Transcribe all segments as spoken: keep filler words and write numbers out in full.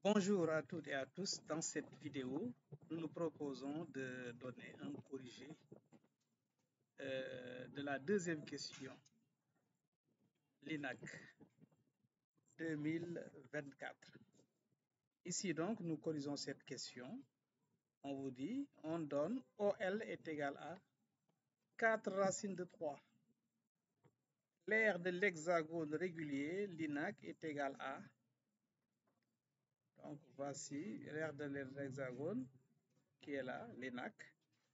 Bonjour à toutes et à tous. Dans cette vidéo, nous nous proposons de donner un corrigé euh, de la deuxième question, l'I N A C deux mille vingt-quatre. Ici donc, nous corrigeons cette question. On vous dit, on donne O L est égal à quatre racines de trois. L'aire de l'hexagone régulier, l'I N A C, est égal à, donc voici l'aire de l'hexagone qui est là, l'I N A C.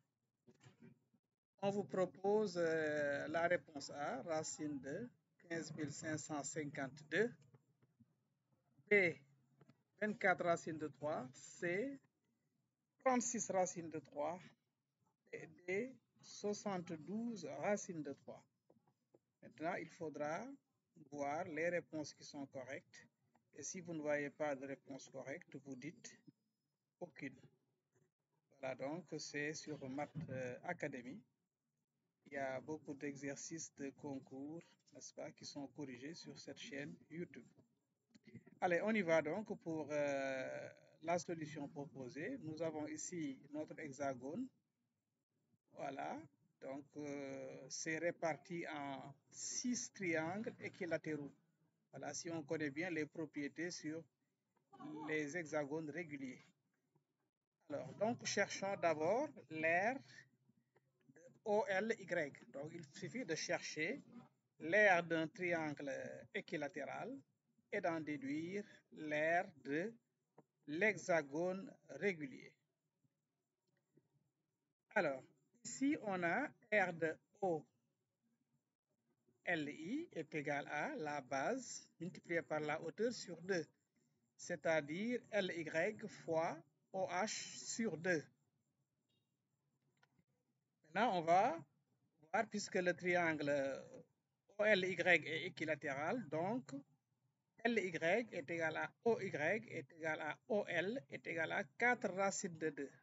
On vous propose euh, la réponse A, racine de quinze mille cinq cent cinquante-deux, B, vingt-quatre racines de trois, C, trente-six racines de trois, et D, soixante-douze racines de trois. Maintenant, il faudra voir les réponses qui sont correctes. Et si vous ne voyez pas de réponse correcte, vous dites aucune. Voilà, donc c'est sur Math euh, Academy. Il y a beaucoup d'exercices de concours, n'est-ce pas, qui sont corrigés sur cette chaîne YouTube. Allez, on y va donc pour euh, la solution proposée. Nous avons ici notre hexagone. Voilà, donc euh, c'est réparti en six triangles équilatéraux. Voilà, si on connaît bien les propriétés sur les hexagones réguliers. Alors, donc cherchons d'abord l'aire O L Y. Donc, il suffit de chercher l'aire d'un triangle équilatéral et d'en déduire l'aire de l'hexagone régulier. Alors, ici, on a R de O L I est égal à la base multipliée par la hauteur sur deux, c'est-à-dire L Y fois O H sur deux. Maintenant, on va voir, puisque le triangle O L Y est équilatéral, donc L Y est égal à O Y est égal à O L est égal à quatre racines de deux.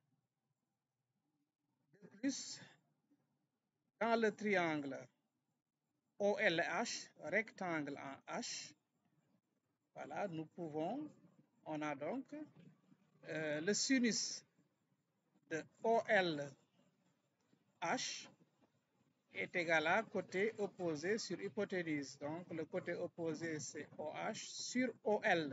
De plus, dans le triangle O L H, rectangle en H, voilà, nous pouvons, on a donc euh, le sinus de O L H est égal à côté opposé sur hypoténuse. Donc, le côté opposé, c'est O H sur O L.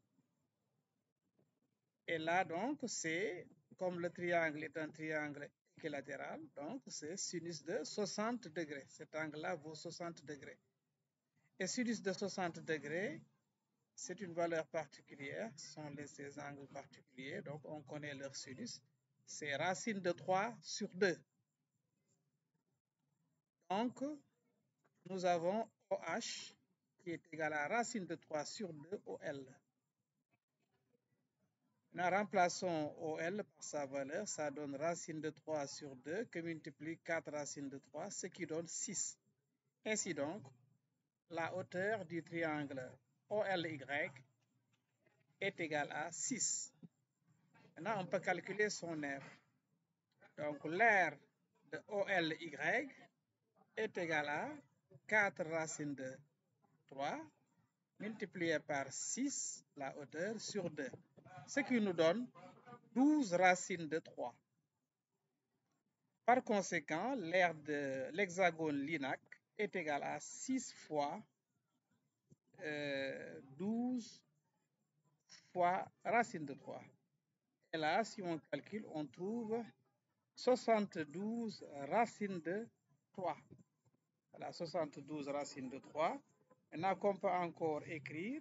Et là, donc, c'est, comme le triangle est un triangle équilatéral, donc c'est sinus de soixante degrés. Cet angle-là vaut soixante degrés. Et sinus de soixante degrés, c'est une valeur particulière, ce sont les, ces angles particuliers, donc on connaît leur sinus. C'est racine de trois sur deux. Donc, nous avons O H qui est égal à racine de trois sur deux O L. Nous remplaçons O L par sa valeur, ça donne racine de trois sur deux que multiplie quatre racines de trois, ce qui donne six. Ainsi donc, la hauteur du triangle O L Y est égale à six. Maintenant, on peut calculer son aire. Donc, l'aire de O L Y est égale à quatre racines de trois multiplié par six, la hauteur, sur deux. Ce qui nous donne douze racines de trois. Par conséquent, l'aire de l'hexagone L I N A C est égal à six fois euh, douze fois racine de trois. Et là, si on calcule, on trouve soixante-douze racines de trois. Voilà, soixante-douze racines de trois. Maintenant qu'on peut encore écrire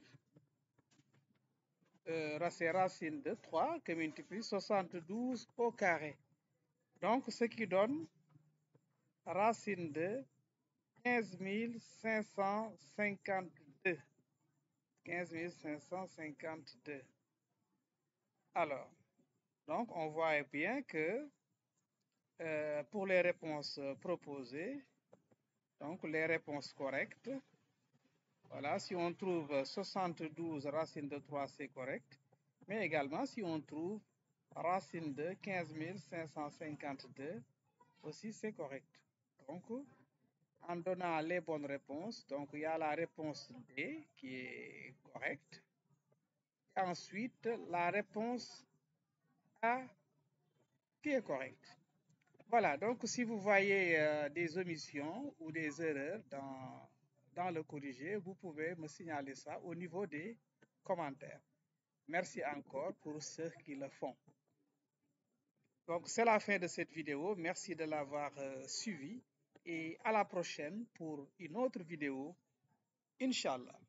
euh, ces racines de trois que multiplie soixante-douze au carré. Donc, ce qui donne racine de quinze mille cinq cent cinquante-deux. quinze mille cinq cent cinquante-deux. Alors, donc on voit bien que euh, pour les réponses proposées, donc les réponses correctes, voilà, si on trouve soixante-douze racines de trois, c'est correct. Mais également, si on trouve racine de quinze mille cinq cent cinquante-deux, aussi c'est correct. Donc, en donnant les bonnes réponses, donc il y a la réponse D qui est correcte. ensuite la réponse A qui est correcte. Voilà, donc si vous voyez euh, des omissions ou des erreurs dans, dans le corrigé, vous pouvez me signaler ça au niveau des commentaires. Merci encore pour ceux qui le font. Donc c'est la fin de cette vidéo. Merci de l'avoir euh, suivi et à la prochaine pour une autre vidéo, Inch'Allah.